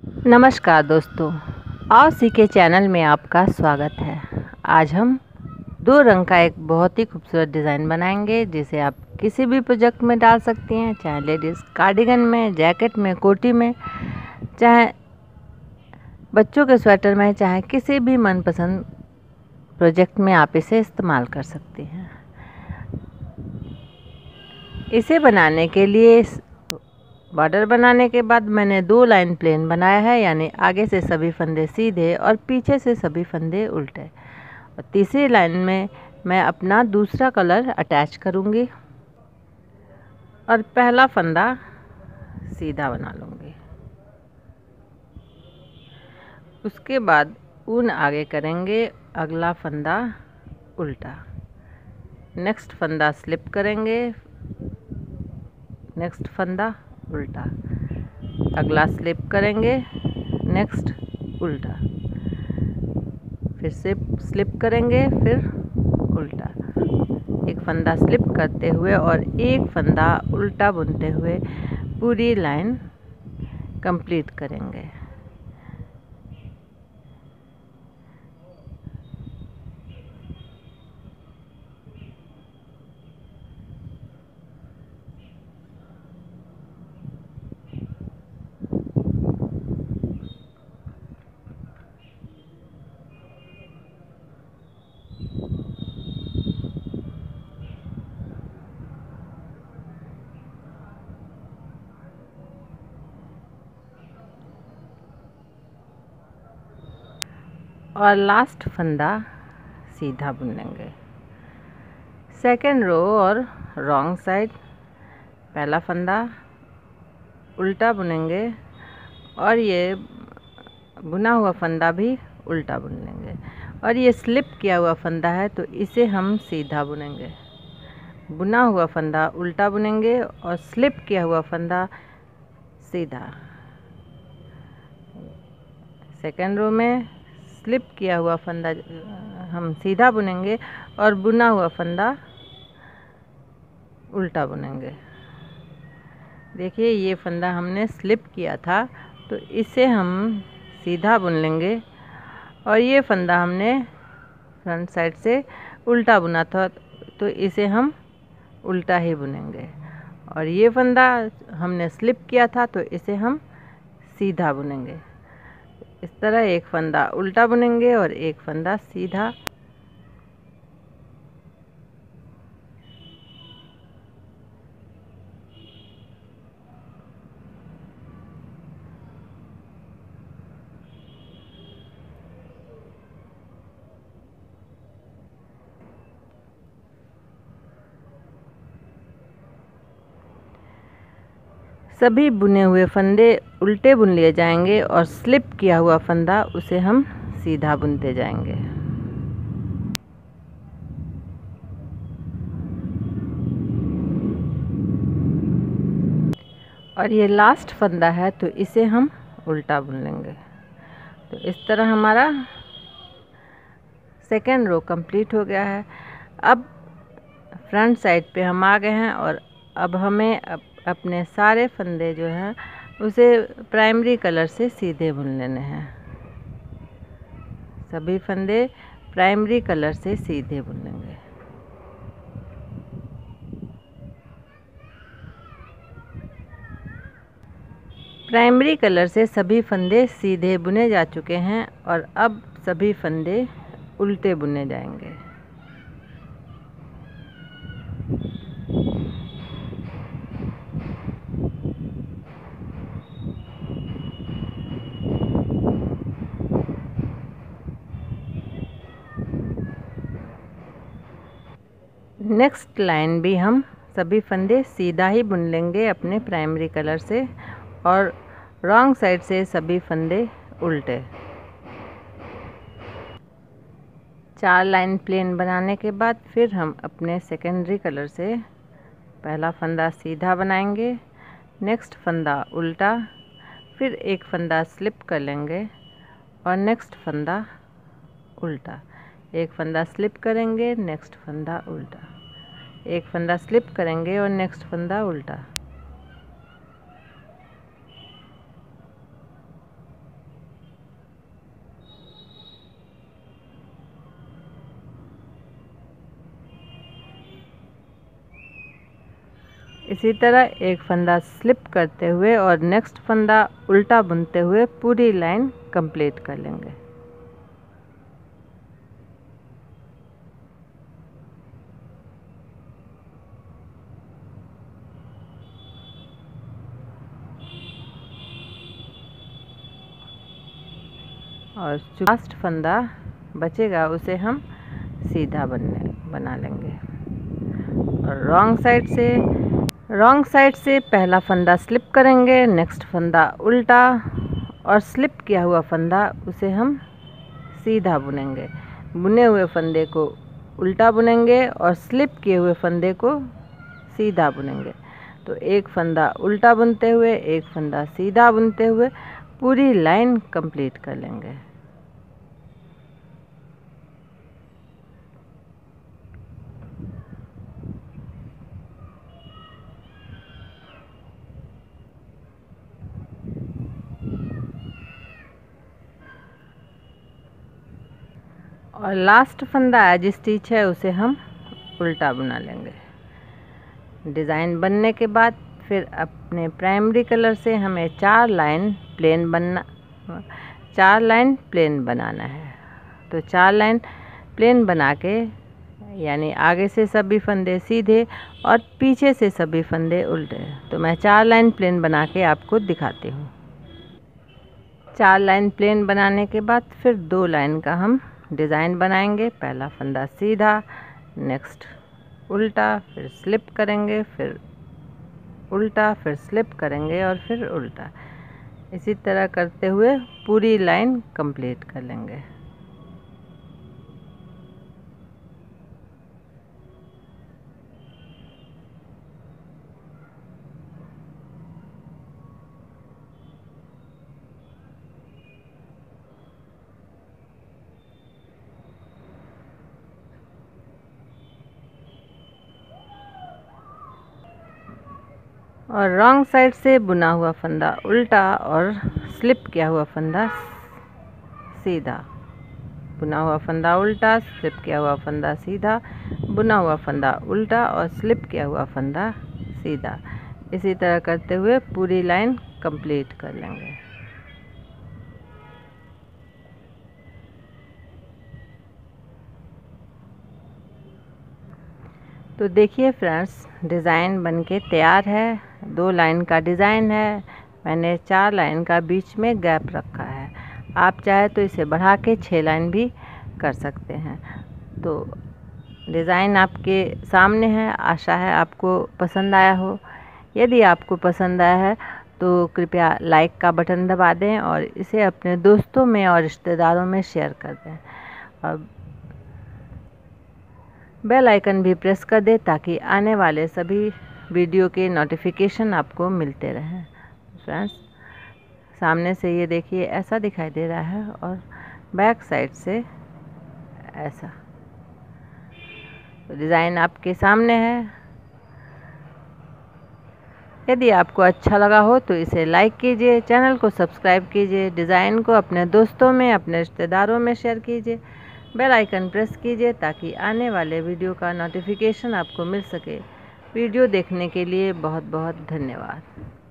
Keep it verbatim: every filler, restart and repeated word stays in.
नमस्कार दोस्तों, आओ सीखे चैनल में आपका स्वागत है। आज हम दो रंग का एक बहुत ही खूबसूरत डिज़ाइन बनाएंगे जिसे आप किसी भी प्रोजेक्ट में डाल सकती हैं, चाहे लेडीज़ कार्डिगन में, जैकेट में, कोटी में, चाहे बच्चों के स्वेटर में, चाहे किसी भी मनपसंद प्रोजेक्ट में आप इसे इस्तेमाल कर सकती हैं। इसे बनाने के लिए बॉर्डर बनाने के बाद मैंने दो लाइन प्लेन बनाया है, यानी आगे से सभी फंदे सीधे और पीछे से सभी फंदे उल्टे। और तीसरी लाइन में मैं अपना दूसरा कलर अटैच करूंगी और पहला फंदा सीधा बना लूंगी। उसके बाद ऊन आगे करेंगे, अगला फंदा उल्टा, नेक्स्ट फंदा स्लिप करेंगे, नेक्स्ट फंदा उल्टा, अगला स्लिप करेंगे, नेक्स्ट उल्टा, फिर से स्लिप करेंगे, फिर उल्टा, एक फंदा स्लिप करते हुए और एक फंदा उल्टा बुनते हुए पूरी लाइन कंप्लीट करेंगे। और लास्ट फंदा सीधा बुन लेंगे। सेकेंड रो और रॉन्ग साइड, पहला फंदा उल्टा बुनेंगे और ये बुना हुआ फंदा भी उल्टा बुन लेंगे। और ये स्लिप किया हुआ फंदा है तो इसे हम सीधा बुनेंगे। बुना हुआ फंदा उल्टा बुनेंगे और स्लिप किया हुआ फंदा सीधा। सेकेंड रो में स्लिप किया हुआ फंदा हम सीधा बुनेंगे और बुना हुआ फंदा उल्टा बुनेंगे। देखिए, ये फंदा हमने स्लिप किया था तो इसे हम सीधा बुन लेंगे और ये फंदा हमने फ्रंट साइड से उल्टा बुना था तो इसे हम उल्टा ही बुनेंगे। और ये फंदा हमने स्लिप किया था तो इसे हम सीधा बुनेंगे। इस तरह एक फंदा उल्टा बुनेंगे और एक फंदा सीधा। सभी बुने हुए फंदे उल्टे बुन लिए जाएंगे और स्लिप किया हुआ फंदा उसे हम सीधा बुनते जाएंगे। और ये लास्ट फंदा है तो इसे हम उल्टा बुन लेंगे। तो इस तरह हमारा सेकेंड रो कंप्लीट हो गया है। अब फ्रंट साइड पे हम आ गए हैं और अब हमें अप, अपने सारे फंदे जो हैं उसे प्राइमरी कलर से सीधे बुन लेने हैं। सभी फंदे प्राइमरी कलर से सीधे बुन लेंगे। प्राइमरी कलर से सभी फंदे सीधे बुने जा चुके हैं और अब सभी फंदे उल्टे बुने जाएंगे। नेक्स्ट लाइन भी हम सभी फंदे सीधा ही बुन लेंगे अपने प्राइमरी कलर से और रॉन्ग साइड से सभी फंदे उल्टे। चार लाइन प्लेन बनाने के बाद फिर हम अपने सेकेंडरी कलर से पहला फंदा सीधा बनाएंगे, नेक्स्ट फंदा उल्टा, फिर एक फंदा स्लिप कर लेंगे और नेक्स्ट फंदा उल्टा, एक फंदा स्लिप करेंगे, नेक्स्ट फंदा उल्टा, एक फंदा स्लिप करेंगे और नेक्स्ट फंदा उल्टा। इसी तरह एक फंदा स्लिप करते हुए और नेक्स्ट फंदा उल्टा बुनते हुए पूरी लाइन कंप्लीट कर लेंगे। और जो लास्ट फंदा बचेगा उसे हम सीधा बनने बना लेंगे। और रॉन्ग साइड से रॉन्ग साइड से पहला फंदा स्लिप करेंगे, नेक्स्ट फंदा उल्टा और स्लिप किया हुआ फंदा उसे हम सीधा बुनेंगे। बुने हुए फंदे को उल्टा बुनेंगे और स्लिप किए हुए फंदे को सीधा बुनेंगे। तो एक फंदा उल्टा बुनते हुए एक फंदा सीधा बुनते हुए पूरी लाइन कंप्लीट कर लेंगे। और लास्ट फंदा एज स्टिच है उसे हम उल्टा बुना लेंगे। डिज़ाइन बनने के बाद फिर अपने प्राइमरी कलर से हमें चार लाइन प्लेन बनना चार लाइन प्लेन बनाना है। तो चार लाइन प्लेन बना के यानी आगे से सभी फंदे सीधे और पीछे से सभी फंदे उल्टे। तो मैं चार लाइन प्लेन बना के आपको दिखाती हूँ। चार लाइन प्लेन बनाने के बाद फिर दो लाइन का हम डिज़ाइन बनाएंगे। पहला फंदा सीधा, नेक्स्ट उल्टा, फिर स्लिप करेंगे, फिर उल्टा, फिर स्लिप करेंगे और फिर उल्टा। इसी तरह करते हुए पूरी लाइन कंप्लीट कर लेंगे। और रॉन्ग साइड से बुना हुआ फंदा उल्टा और स्लिप किया हुआ फंदा सीधा, बुना हुआ फंदा उल्टा, स्लिप किया हुआ फंदा सीधा, बुना हुआ फंदा उल्टा और स्लिप किया हुआ फंदा सीधा। इसी तरह करते हुए पूरी लाइन कंप्लीट कर लेंगे। तो देखिए फ्रेंड्स, डिज़ाइन बनके तैयार है। दो लाइन का डिज़ाइन है, मैंने चार लाइन का बीच में गैप रखा है। आप चाहे तो इसे बढ़ा के छः लाइन भी कर सकते हैं। तो डिज़ाइन आपके सामने है, आशा है आपको पसंद आया हो। यदि आपको पसंद आया है तो कृपया लाइक का बटन दबा दें और इसे अपने दोस्तों में और रिश्तेदारों में शेयर कर दें और बेल आइकन भी प्रेस कर दें ताकि आने वाले सभी वीडियो के नोटिफिकेशन आपको मिलते रहें। फ्रेंड्स, सामने से ये देखिए ऐसा दिखाई दे रहा है और बैक साइड से ऐसा। तो डिज़ाइन आपके सामने है। यदि आपको अच्छा लगा हो तो इसे लाइक कीजिए, चैनल को सब्सक्राइब कीजिए, डिज़ाइन को अपने दोस्तों में, अपने रिश्तेदारों में शेयर कीजिए, बेल आइकन प्रेस कीजिए ताकि आने वाले वीडियो का नोटिफिकेशन आपको मिल सके। वीडियो देखने के लिए बहुत बहुत धन्यवाद।